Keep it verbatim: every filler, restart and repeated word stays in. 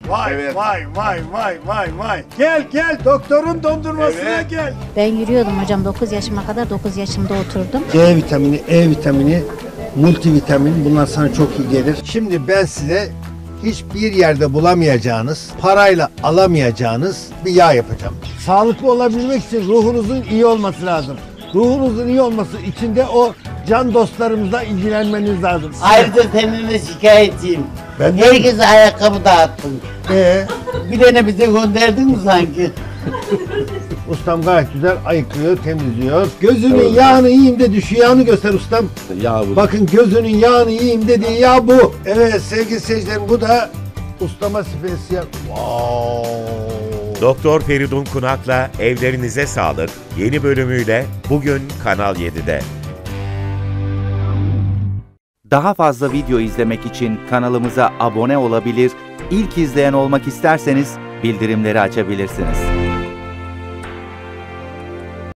Vay Evet. vay vay vay vay vay. Gel gel doktorun dondurmasına Evet. gel. Ben yürüyordum hocam dokuz yaşıma kadar, dokuz yaşımda oturdum. C vitamini, E vitamini, multivitamin bunlar sana çok iyi gelir. Şimdi ben size hiçbir yerde bulamayacağınız, parayla alamayacağınız bir yağ yapacağım. Sağlıklı olabilmek için ruhunuzun iyi olması lazım. Ruhunuzun iyi olması için de o can dostlarımızla ilgilenmeniz lazım. Ayrıca seninle şikayetçiyim. Ben de- Herkese ayakkabı dağıttın. Ee, Bir tane bize gönderdin mi sanki? ustam gayet güzel ayıklıyor, temizliyor. Gözünün yağını yiyeyim de düşü yağını göster ustam. Yağ bu. Bakın gözünün yağını yiyeyim dediği yağ bu. Evet sevgili seyircilerim bu da ustama spesiyel. Wow. Doktor Feridun Kunak'la Evlerinize Sağlık yeni bölümüyle bugün Kanal yedide. Daha fazla video izlemek için kanalımıza abone olabilir, ilk izleyen olmak isterseniz bildirimleri açabilirsiniz.